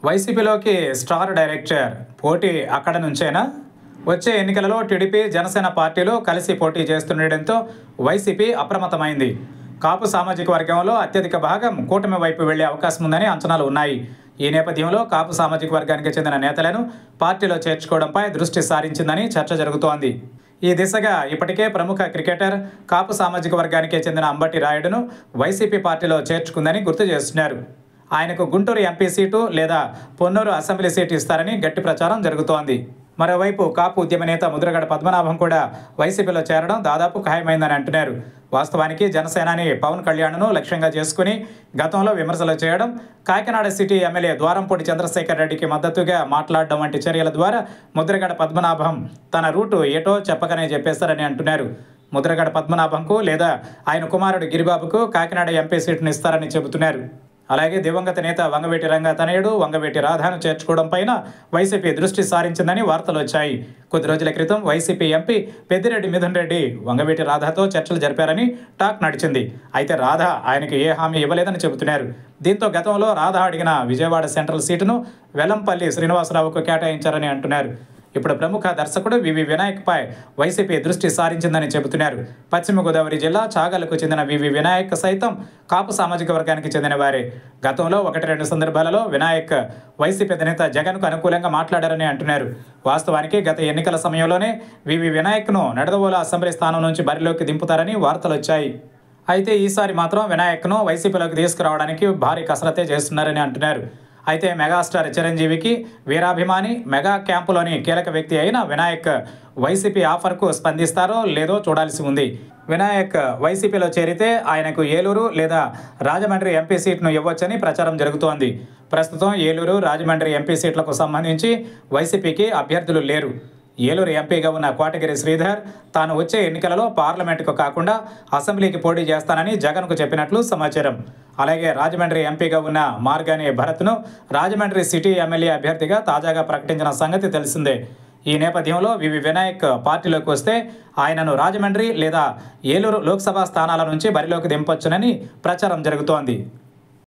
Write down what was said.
వైసీపీలోకి star director పోటీ అక్కడ నుంచేనా? వచ్చే ఎన్నికలలో టీడీపీ జనసేన పార్టీలు కలిసి పోటీ చేస్తుండటంతో వైసీపీ అప్రమత్తమైంది. కాపు సామాజిక వర్గంలో అత్యధిక భాగం కూటమి వైపు వెళ్లే అవకాశం ఉందని అంచనాలు ఉన్నాయి. ఈ నేపథ్యంలో కాపు సామాజిక వర్గానికి చెందిన నేతలను పార్టీలో చేర్చుకోవడంపై దృష్టి సారించిందని చర్చ జరుగుతోంది. ఈ దిశగా ఇప్పటికే ప్రముఖ క్రికెటర్ కాపు సామాజిక వర్గానికి చెందిన అంబటి రాయుడును వైసీపీ పార్టీలో చేర్చుకుందని గుర్తు చేస్తున్నారు. ఆయనకు గుంటూరు ఎంపీ సీటు లేదా పొన్నూరు అసెంబ్లీ సీటు ఇస్తారని గట్టి ప్రచారం జరుగుతోంది. మరోవైపు కాపు ఉద్యమ నేత ముద్రగడ పద్మనాభం కూడా వైసీపీలో చేరడం దాదాపు ఖాయమైందని అంటున్నారు. వాస్తవానికి జనసేనాని పవన్ కళ్యాణ్ను లక్ష్యంగా చేసుకుని గతంలో విమర్శలు చేయడం, కాకినాడ సిటీ ఎమ్మెల్యే ద్వారంపూడి చంద్రశేఖర్ రెడ్డికి మద్దతుగా మాట్లాడడం వంటి చర్యల ద్వారా ముద్రగడ పద్మనాభం తన రూటు ఏటో చెప్పకనే చెప్పేశారని అంటున్నారు. ముద్రగడ పద్మనాభంకు లేదా ఆయన కుమారుడు గిరిబాబుకు కాకినాడ ఎంపీ సీటును ఇస్తారని చెబుతున్నారు. అలాగే దివంగత నేత వంగవీటి రంగా తనయుడు వంగవీటి రాధాను చేర్చుకోవడం పైన వైసీపీ దృష్టి సారించిందని వార్తలు వచ్చాయి. కొద్ది రోజుల క్రితం వైసీపీ ఎంపీ పెద్దిరెడ్డి మిథున్ రెడ్డి వంగవీటి రాధాతో చర్చలు జరిపారని టాక్ నడిచింది. అయితే రాధా ఆయనకు ఏ హామీ ఇవ్వలేదని చెబుతున్నారు. దీంతో గతంలో రాధా అడిగిన విజయవాడ సెంట్రల్ సీటును వెల్లంపల్లి శ్రీనివాసరావుకు కేటాయించారని అంటున్నారు. ఇప్పుడు ప్రముఖ దర్శకుడు వివి వినాయక్పై వైసీపీ దృష్టి సారించిందని చెబుతున్నారు. పశ్చిమ గోదావరి జిల్లా చాగలకు చెందిన వివి వినాయక్ సైతం కాపు సామాజిక వర్గానికి చెందిన వారే. గతంలో 1-2 సందర్భాలలో వినాయక్ వైసీపీ అధినేత జగన్కు అనుకూలంగా మాట్లాడారని అంటున్నారు. వాస్తవానికి గత ఎన్నికల సమయంలోనే వివి వినాయక్ను నిడదవోలు అసెంబ్లీ స్థానం నుంచి బరిలోకి దింపుతారని వార్తలు వచ్చాయి. అయితే ఈసారి మాత్రం వినాయక్ను వైసీపీలోకి తీసుకురావడానికి భారీ కసరత్తే చేస్తున్నారని అంటున్నారు. అయితే మెగాస్టార్ చిరంజీవికి వీరాభిమాని, మెగా క్యాంపులోని కీలక వ్యక్తి అయిన వినాయక్ వైసీపీ ఆఫర్కు స్పందిస్తారో లేదో చూడాల్సి ఉంది. వినాయక్ వైసీపీలో చేరితే ఆయనకు ఏలూరు లేదా రాజమండ్రి ఎంపీ సీట్ను ఇవ్వొచ్చని ప్రచారం జరుగుతోంది. ప్రస్తుతం ఏలూరు, రాజమండ్రి ఎంపీ సీట్లకు సంబంధించి వైసీపీకి అభ్యర్థులు లేరు. ఏలూరు ఎంపీగా ఉన్న కోటగిరి శ్రీధర్ తాను వచ్చే ఎన్నికలలో పార్లమెంటుకు కాకుండా అసెంబ్లీకి పోటీ చేస్తానని జగన్కు చెప్పినట్లు సమాచారం. అలాగే రాజమండ్రి ఎంపీగా ఉన్న మార్గాని భరత్ను రాజమండ్రి సిటీ ఎమ్మెల్యే అభ్యర్థిగా తాజాగా ప్రకటించిన సంగతి తెలిసిందే. ఈ నేపథ్యంలో వివి వినాయక్ పార్టీలోకి వస్తే ఆయనను రాజమండ్రి లేదా ఏలూరు లోక్సభ స్థానాల నుంచి బరిలోకి దింపొచ్చునని ప్రచారం జరుగుతోంది.